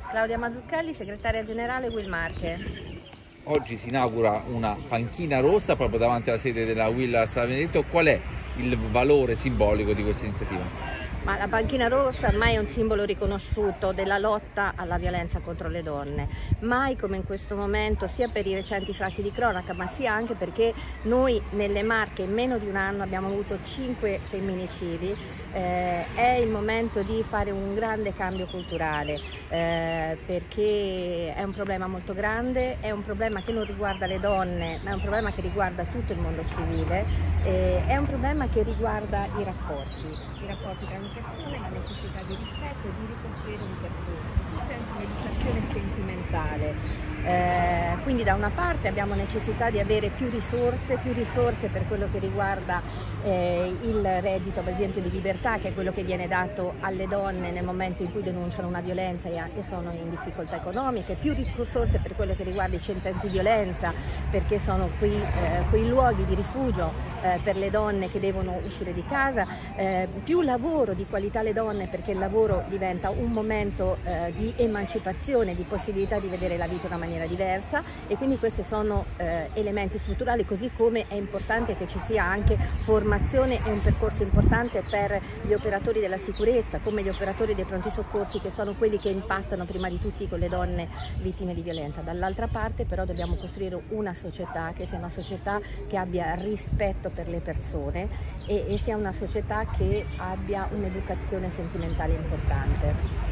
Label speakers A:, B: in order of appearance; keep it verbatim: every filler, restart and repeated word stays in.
A: Claudia Mazzucchelli, segretaria generale Will Marche.
B: Oggi si inaugura una panchina rossa proprio davanti alla sede della Will a San Benedetto. Qual è il valore simbolico di questa iniziativa?
A: Ma la panchina rossa ormai è un simbolo riconosciuto della lotta alla violenza contro le donne, mai come in questo momento, sia per i recenti fatti di cronaca, ma sia anche perché noi nelle Marche in meno di un anno abbiamo avuto cinque femminicidi. Eh, è il momento di fare un grande cambio culturale, eh, perché è un problema molto grande, è un problema che non riguarda le donne, ma è un problema che riguarda tutto il mondo civile, eh, è un problema che riguarda i rapporti, i rapporti tra le persone, la necessità di rispetto, di ricostruire un percorso, sempre un'educazione sentimentale. Eh, quindi da una parte abbiamo necessità di avere più risorse, più risorse per quello che riguarda eh, il reddito ad esempio di libertà, che è quello che viene dato alle donne nel momento in cui denunciano una violenza e sono in difficoltà economiche, più risorse per quello che riguarda i centri antiviolenza, perché sono qui, eh, quei luoghi di rifugio eh, per le donne che devono uscire di casa, eh, più lavoro di qualità alle donne, perché il lavoro diventa un momento eh, di emancipazione, di possibilità di vedere la vita in una maniera diversa, e quindi questi sono eh, elementi strutturali, così come è importante che ci sia anche formazione e un percorso importante per gli operatori della sicurezza, come gli operatori dei pronti soccorsi, che sono quelli che impattano prima di tutti con le donne vittime di violenza. Dall'altra parte però dobbiamo costruire una società che sia una società che abbia rispetto per le persone e, e sia una società che abbia un'educazione sentimentale importante.